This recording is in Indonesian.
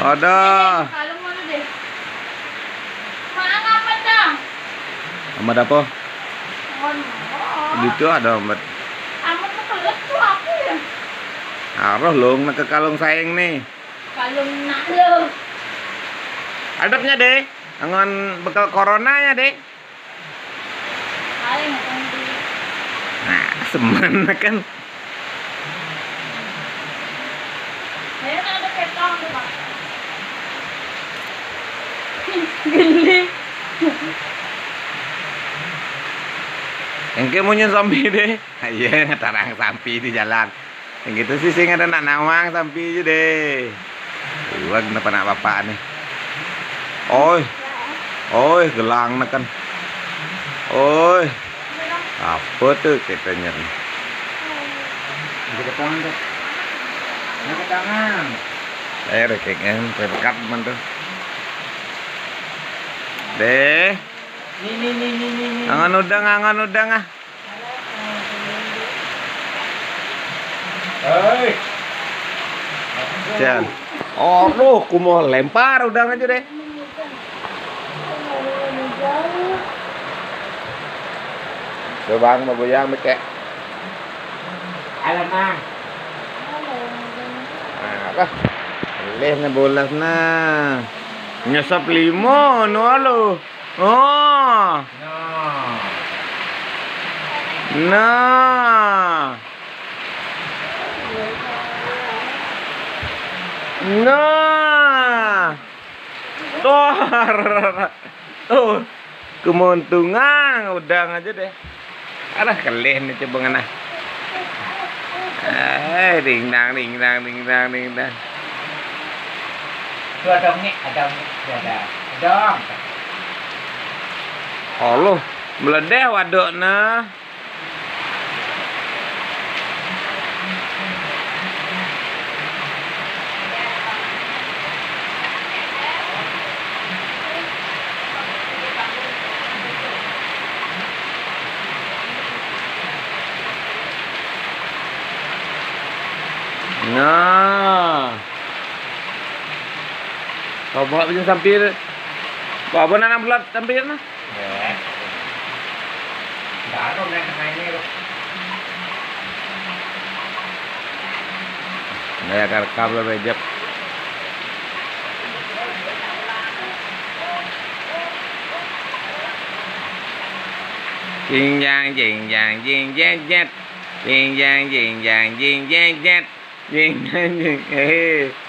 Ada. Kalung mana deh? Mana apa dah? Amat apa? Oh, Itu ada amat. amat tuh kelet tuh apa ya? Aroh long nak ke kalung sayang nih. Kalung nak lo. Adapnya deh. Angon bekal coronanya deh. Paling akan di. Nah, semana kan. Saya kan ada petang tuh pak. Gini. Yang kemunya zombie deh. Iya, ngetarang sampi di jalan. Yang gitu sih sing ada nak nawang sampi aja deh. Wah, kenapa nak bapak nih? Oi, gelang kan. Oi, apa tuh katanya? Ke tangan tuh. Ke tangan. Rekeng, rekat mantu. Deh. Nih. Angan udang ah. Hei. Jan. Oh, loh, ku mau lempar udang aja deh. Coba mau goyang mekek. Alamak. Apa? Leh na bolas na. Nyesap limon, halo. Oh. Nah. Nah. Tuh. Kemuntungan udang aja deh. Alah kelih nih coba ngana. Ding dang. Itu ada nih. Ada. Allah, meledeh wadokna. Nah. Kau bawa bijak sampir. Bawa nanam bulat sampir nah. Ya. Baru naik ke ini loh. Naya kabel rejep. Jing jang jing jet. Jing jang jing jet. Jing jang jing.